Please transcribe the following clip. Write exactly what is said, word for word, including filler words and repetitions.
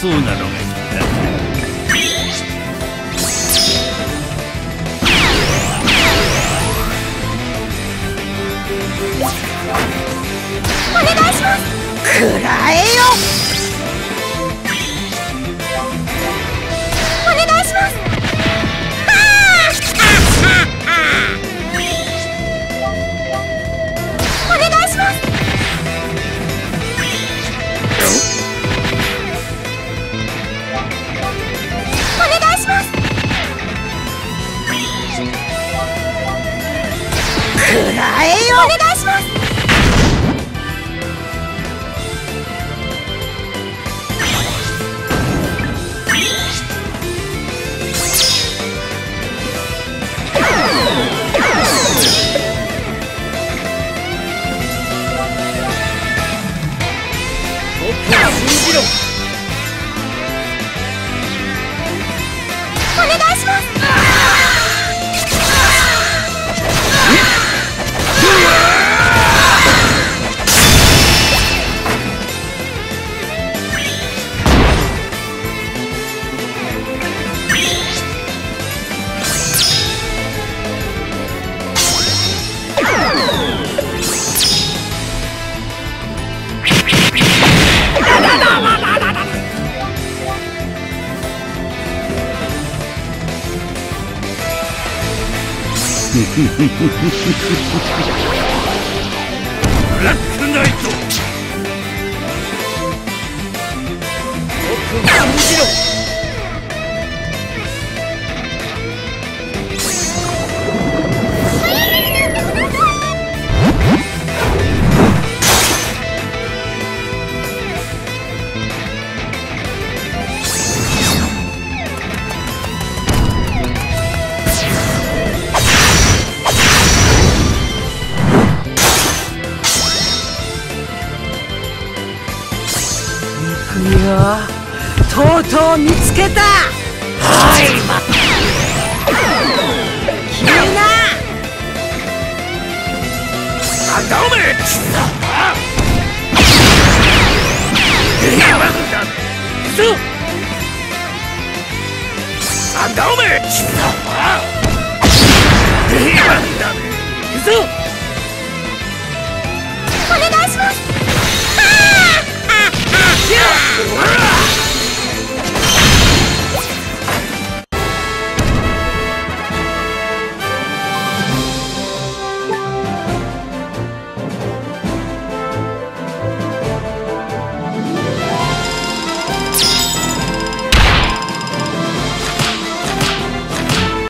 そうなのがいいな。 お願いします。くらえよ。お願いします。はあお願いします。お願いします。くらえよ。お願いします。お願いします。 ブラックナイト。僕を信じろ。 とうとう見つけた。はい、ま君な。 なんだおめえ。なんだおめえ。